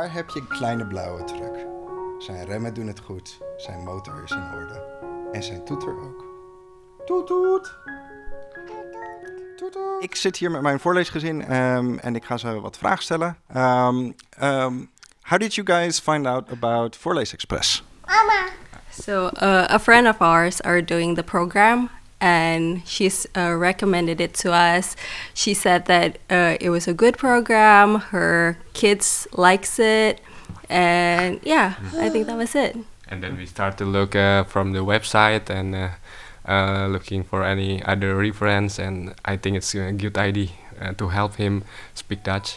Daar heb je een kleine blauwe truck. Zijn remmen doen het goed, zijn motor is in orde. En zijn toeter ook. Toet toet! Toet toet! Ik zit hier met mijn voorleesgezin en ik ga ze wat vragen stellen. How did you guys find out about Voorlees Express? Mama! So a friend of ours are doing the program, and she's recommended it to us. She said that it was a good program. Her kids likes it, and yeah, I think that was it. And then we start to look from the website and looking for any other reference. And I think it's a good idea to help him speak Dutch.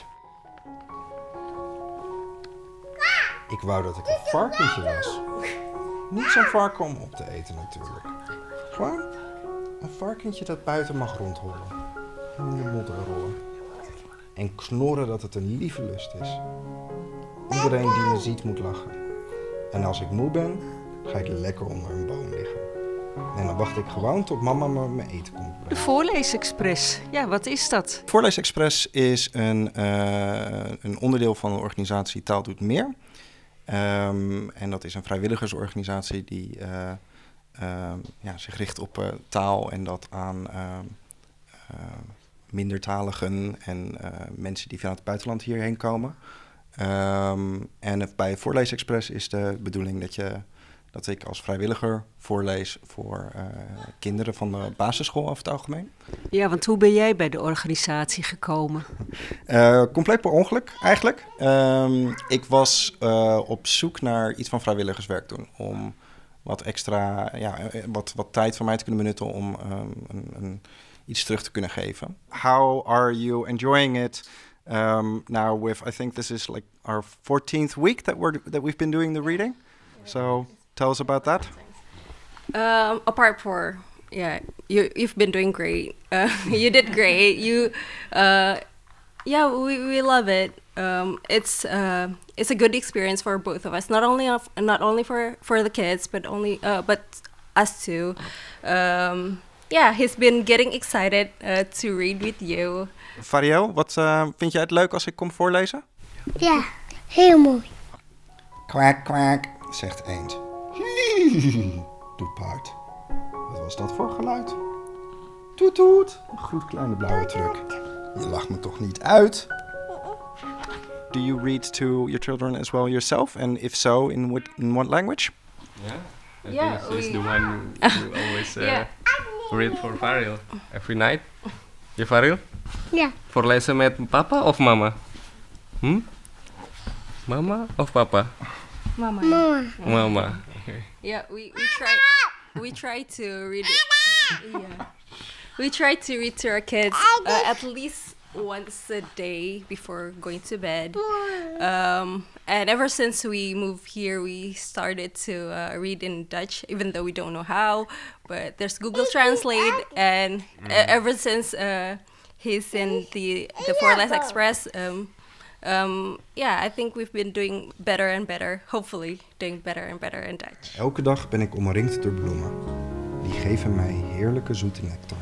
Ik wou dat ik een varkentje was. Niet zo'n varken om op te eten natuurlijk. Gewoon een varkentje dat buiten mag rondhollen. In de modder rollen. En knorren dat het een lieve lust is. Iedereen die me ziet moet lachen. En als ik moe ben, ga ik lekker onder een boom liggen. En dan wacht ik gewoon tot mama me mijn eten komt brengen. De Voorlees Express, ja, wat is dat? Voorlees Express is een onderdeel van de organisatie Taal Doet Meer. En dat is een vrijwilligersorganisatie die zich richt op taal en dat aan mindertaligen en mensen die vanuit het buitenland hierheen komen. En bij Voorlees Express is de bedoeling dat ik als vrijwilliger voorlees voor kinderen van de basisschool over het algemeen. Ja, want hoe ben jij bij de organisatie gekomen? Compleet per ongeluk eigenlijk. Ik was op zoek naar iets van vrijwilligerswerk doen. Om wat extra, wat tijd van mij te kunnen benutten om iets terug te kunnen geven. How are you enjoying it? Now with, I think this is like our 14th week that we've been doing the reading. So tell us about that. Apart from, you've been doing great. You did great. We love it. It's a good experience for both of us. Not only for the kids, but us too. He's been getting excited to read with you. Fariel, wat vind jij het leuk als ik kom voorlezen? Ja, heel mooi. Kwak, kwak, zegt eend. Doet paard. Wat was dat voor geluid? Toet toet. Een goed kleine blauwe truck. Je lacht me toch niet uit? Do you read to your children as well yourself? And if so, in what language? Yeah, I think she's the one who always read for Faril every night. Je Faril? Ja. Voorlezen met papa of mama? Mama of papa? Mama. Mama. Mama. Okay. Yeah, we try to read it. Yeah. We try to read to our kids at least once a day before going to bed. And ever since we moved here, we started to read in Dutch, even though we don't know how. But there's Google Translate, and ever since he's in the Voorlees Express, I think we've been doing better and better. Hopefully, doing better and better in Dutch. Elke dag ben ik omringd door bloemen. Die geven mij heerlijke zoete nectar.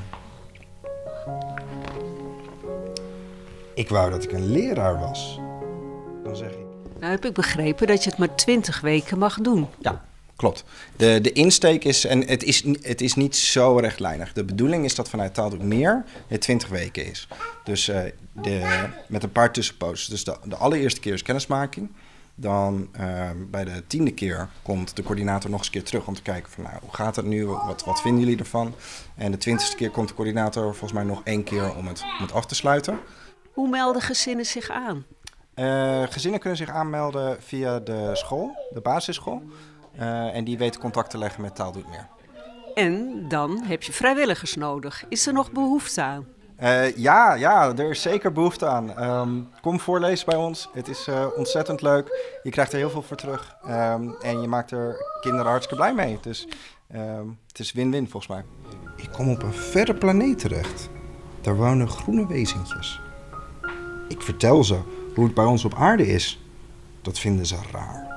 Ik wou dat ik een leraar was. Dan zeg ik... Nou heb ik begrepen dat je het maar 20 weken mag doen. Ja, klopt. De insteek is, en het is niet zo rechtlijnig. De bedoeling is dat vanuit Taal Doet Meer het 20 weken is. Dus met een paar tussenposes. Dus de allereerste keer is kennismaking. Dan bij de 10e keer komt de coördinator nog eens een keer terug om te kijken van hoe gaat het nu, wat vinden jullie ervan? En de 20e keer komt de coördinator volgens mij nog 1 keer om het af te sluiten. Hoe melden gezinnen zich aan? Gezinnen kunnen zich aanmelden via de school, de basisschool. En die weten contact te leggen met Taal Doet Meer. En dan heb je vrijwilligers nodig. Is er nog behoefte aan? Ja, er is zeker behoefte aan. Kom voorlezen bij ons. Het is ontzettend leuk. Je krijgt er heel veel voor terug. En je maakt er kinderen hartstikke blij mee. Dus het is win-win volgens mij. Ik kom op een verre planeet terecht. Daar wonen groene wezentjes. Ik vertel ze hoe het bij ons op aarde is. Dat vinden ze raar.